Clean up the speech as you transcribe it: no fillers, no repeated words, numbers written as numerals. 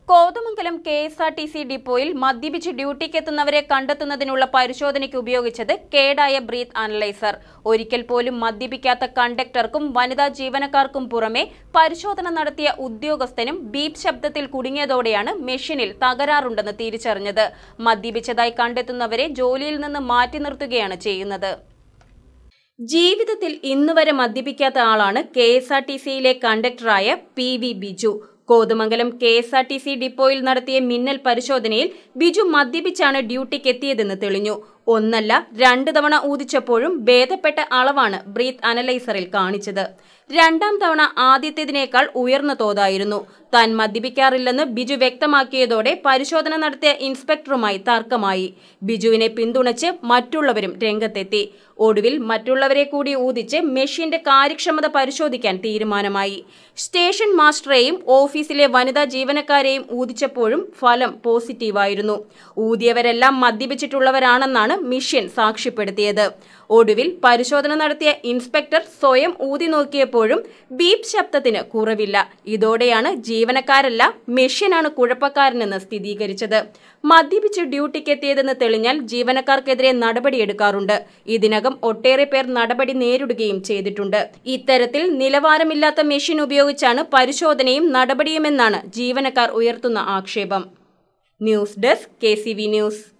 Kothamangalam KSRTC ഡിപ്പോയിൽ മദ്യപിച്ച് ഡ്യൂട്ടിക്കെത്തുന്നവരെ കണ്ടെത്തുന്നതിനുള്ള പരിശോധനയ്ക്ക് ഉപയോഗിച്ചത് കേടായ ബ്രീത്ത് അനലൈസർ. ഒരിക്കൽ പോലും മദ്യപിക്കാത്ത കണ്ടക്ടർക്കും വനിതാ ജീവനക്കാർക്കും പുറമെ പരിശോധന നടത്തിയ ഉദ്യോഗസ്ഥനും ബീപ് ശബ്ദത്തിൽ കുടുങ്ങിയതോടെയാണ് മെഷീനിൽ തകരാറുണ്ടെന്ന് തിരിച്ചറിഞ്ഞത്. മദ്യപിച്ചതായി കണ്ടെത്തുന്നവരെ ജോലിയിൽ നിന്ന് മാറ്റി നിർത്തുകയാണ് ചെയ്യുന്നത്. ജീവിതത്തിൽ ഇന്നുവരെ മദ്യപിക്കാത്ത ആളാണ് KSRTCയിലെ കണ്ടക്ടറായ PV ബിജു. കോതമംഗലം KSRTC ഡിപ്പോയിൽ നടത്തിയ മിന്നൽ പരിശോധനയിൽ ബിജു മദ്യപിച്ചാണ് ഡ്യൂട്ടിക്കെത്തിയതെന്ന് തെളിഞ്ഞു. ഒന്നല്ല 2 തവണ ഊതിച്ചപ്പോഴും ഭേദപ്പെട്ട അളവാണ് ബ്രീത്ത് അനലൈസറിൽ കാണിച്ചത്. 2ാം തവണ ആദ്യത്തേതിനേക്കാൾ ഉയർന്ന തോതായിരുന്നു. താൻ മദ്യപിക്കാറില്ലെന്ന് ബിജു വ്യക്തമാക്കിയതോടെ പരിശോധന നടത്തിയ ഇൻസ്പെക്ടറുമായി തർക്കമായി. ബിജുവിനെ പിന്തുണച്ച് മറ്റുള്ളവരും രംഗത്തെത്തി. ഒടുവിൽ മറ്റുള്ളവരെ കൂടി ഊതിച്ച് മെഷീന്റെ കാര്യക്ഷമത പരിശോധിക്കാൻ തീരുമാനമായി. സ്റ്റേഷൻ മാസ്റ്ററെയും ഓഫീസിലെ വനിതാ ജീവനക്കാരെയും ഊതിച്ചപ്പോഴും ഫലം പോസിറ്റീവായിരുന്നു. ഊതിയവരെല്ലാം മദ്യപിച്ചിട്ടുള്ളവരാണെന്നാണ് മെഷീൻ സാക്ഷ്യപ്പെടുത്തിയത്. ഒടുവിൽ പരിശോധന നടത്തിയ ഇൻസ്പെക്ടർ സ്വയം ഊതി നോക്കിയപ്പോഴും ബീപ് ശബ്ദത്തിന് കുറവില്ല. ഇതോടെയാണ് ജീവനക്കാരല്ല മെഷീനാണ് കുഴപ്പക്കാരനെന്ന് സ്ഥിരീകരിച്ചത്. മദ്യപിച്ച് ഡ്യൂട്ടിക്കെത്തിയതെന്ന് തെളിഞ്ഞാൽ ജീവനക്കാർക്കെതിരെ നടപടിയെടുക്കാറുണ്ട്. ഇതിനകം ഒട്ടേറെ പേർ നടപടി നേരിടുകയും ചെയ്തിട്ടുണ്ട്. ഇത്തരത്തിൽ നിലവാരമില്ലാത്ത മെഷീൻ ഉപയോഗിച്ചാണ് പരിശോധനയും നടപടിയുമെന്നാണ് ജീവനക്കാർ ഉയർത്തുന്ന ആക്ഷേപം. News desk KCV news.